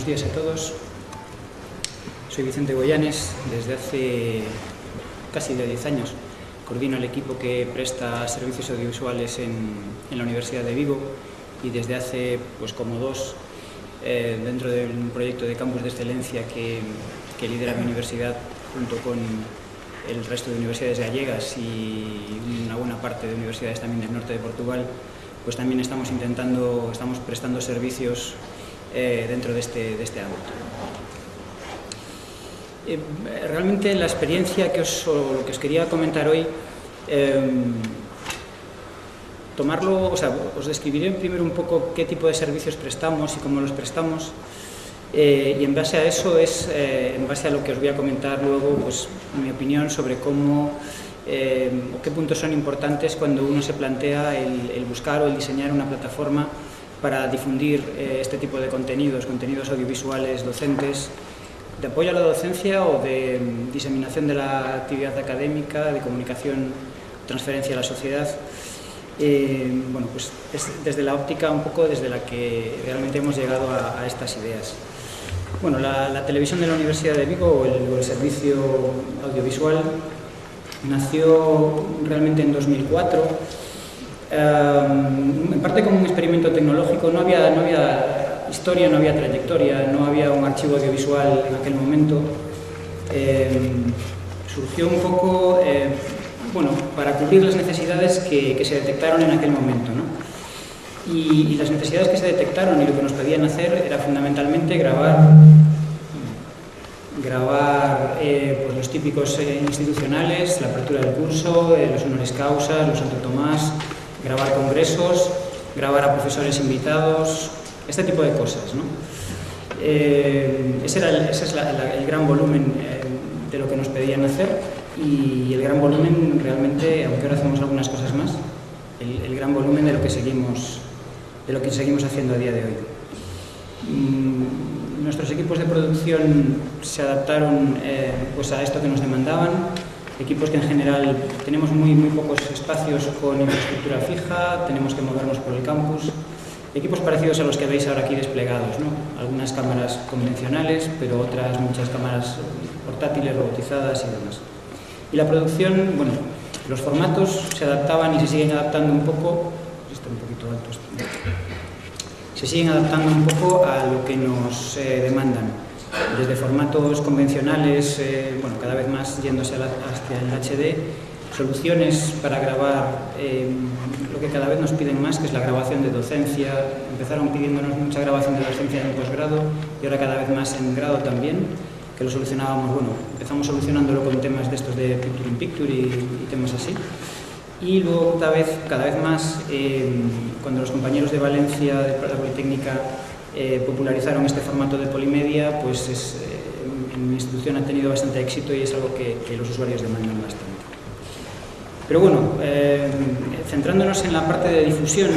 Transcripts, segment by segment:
Buenos días a todos. Soy Vicente Goyanes. Desde hace casi 10 años coordino el equipo que presta servicios audiovisuales en la Universidad de Vigo, y desde hace como 2 dentro de un proyecto de campus de excelencia que lidera mi universidad junto con el resto de universidades gallegas y una buena parte de universidades también del norte de Portugal, pues también estamos prestando servicios dentro de este ámbito. Realmente la experiencia lo que os quería comentar hoy, os describiré primero un poco qué tipo de servicios prestamos y cómo los prestamos, y en base a eso en base a lo que os voy a comentar luego, pues mi opinión sobre cómo o qué puntos son importantes cuando uno se plantea el buscar o el diseñar una plataforma para difundir este tipo de contenidos audiovisuales docentes, de apoyo a la docencia o de diseminación de la actividad académica, de comunicación, transferencia a la sociedad. Pues es desde la óptica un poco desde la que realmente hemos llegado a estas ideas. Bueno, la televisión de la Universidad de Vigo o el servicio audiovisual nació realmente en 2004, en parte como un experimento tecnológico. No había historia, no había trayectoria, no había un archivo audiovisual en aquel momento. Surgió un poco para cubrir las necesidades que se detectaron en aquel momento, ¿no? Y las necesidades que se detectaron y lo que nos pedían hacer era fundamentalmente grabar pues los típicos institucionales, la apertura del curso, los honoris causa, los Santo Tomás, grabar congresos, grabar a profesores invitados, este tipo de cosas, ¿no? Ese es el gran volumen de lo que nos pedían hacer, y el gran volumen realmente, aunque ahora hacemos algunas cosas más, el gran volumen de lo que seguimos haciendo a día de hoy. Nuestros equipos de producción se adaptaron a esto que nos demandaban, equipos que en general tenemos muy pocos espacios con infraestructura fija, tenemos que movernos por el campus, equipos parecidos a los que veis ahora aquí desplegados, ¿no? Algunas cámaras convencionales, pero muchas cámaras portátiles, robotizadas y demás. Y la producción, los formatos se adaptaban y se siguen adaptando un poco, se siguen adaptando un poco a lo que nos demandan, desde formatos convencionales, cada vez más yéndose hacia el HD, soluciones para grabar lo que cada vez nos piden más, que es la grabación de docencia. Empezaron pidiéndonos mucha grabación de docencia en posgrado y ahora cada vez más en grado también, que lo solucionábamos, empezamos solucionándolo con temas de estos de Picture in Picture y temas así. Y luego cada vez más, cuando los compañeros de Valencia, de la Politécnica, popularizaron este formato de polimedia, pues en mi institución ha tenido bastante éxito y es algo que los usuarios demandan bastante. Pero centrándonos en la parte de difusión,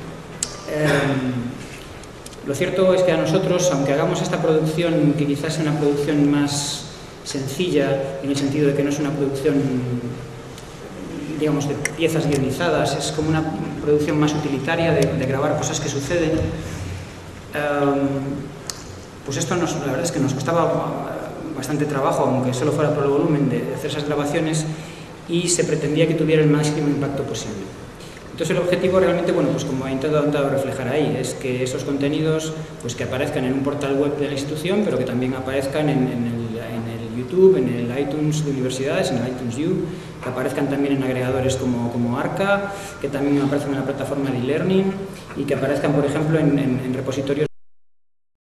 lo cierto es que a nosotros, aunque hagamos esta producción, que quizás sea una producción más sencilla, en el sentido de que no es una producción, digamos, de piezas guionizadas, es como una producción más utilitaria de grabar cosas que suceden, pues esto la verdad es que nos costaba bastante trabajo, aunque solo fuera por el volumen de hacer esas grabaciones, y se pretendía que tuviera el máximo impacto posible. Entonces el objetivo realmente, pues como he intentado reflejar ahí, es que esos contenidos que aparezcan en un portal web de la institución, pero que también aparezcan en el YouTube, en el iTunes de universidades, en el iTunes U, que aparezcan también en agregadores como Arca, que también aparezcan en la plataforma de e-learning y que aparezcan, por ejemplo, en repositorios